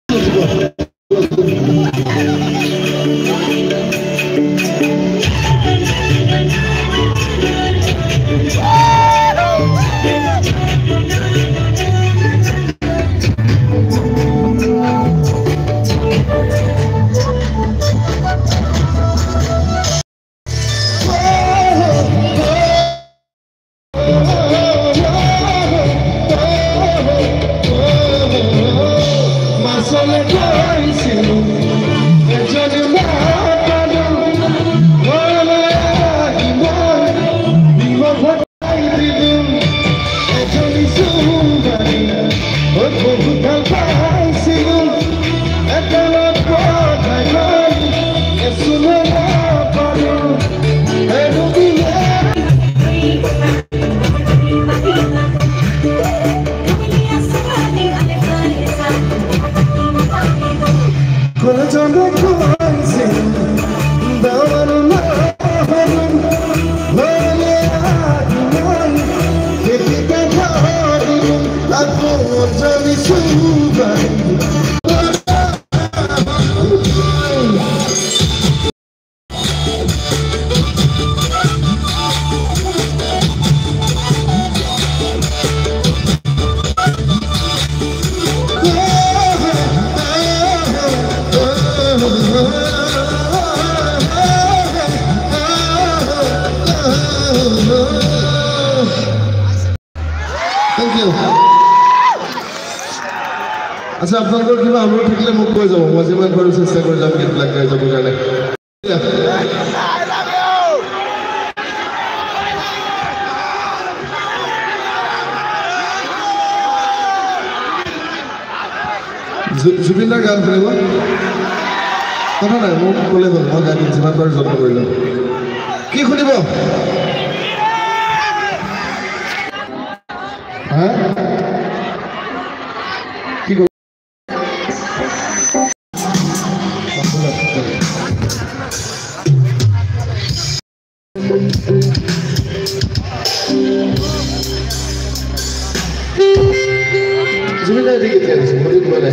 আচ্ছা আপোনালোকৰ কিবা অনুৰোধ থাকিলে মোক কৈ যাব মই যিমান পাৰো চেষ্টা কৰি যাম গীতবিলাক গাই যাবৰ কাৰণে জুবিনদাৰ গান শুনিব কথা নাই মোক ক'লে হ'ল মই গাই দিম যিমান পাৰো যত্ন কৰি ল'ম কি শুনিব হা কি Jumlah dikit ya, seperti itu mana?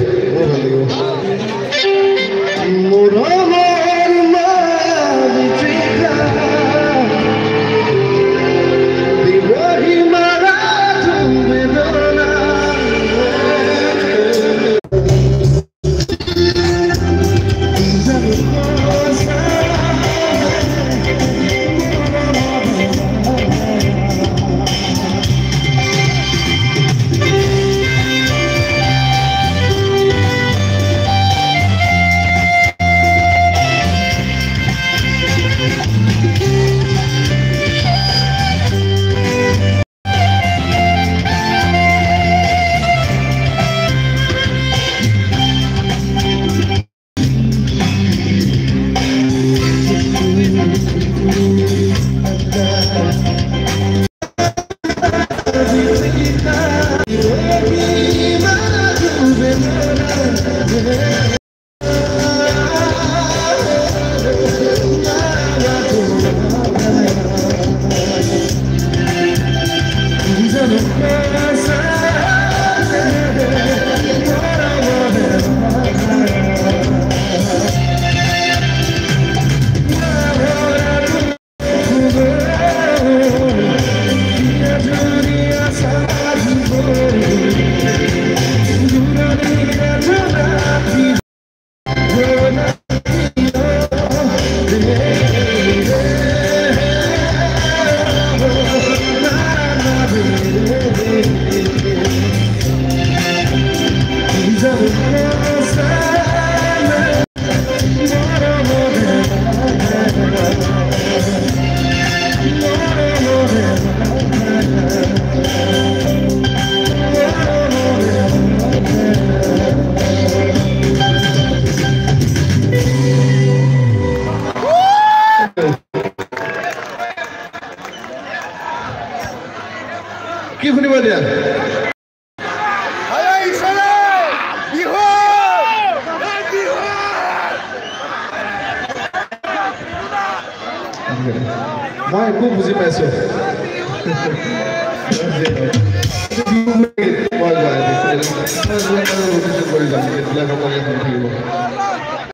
কি শুনিব দিয়া মই একো বুজি পাইছো এইবিলাক সকলোৱে শুনি থাকিব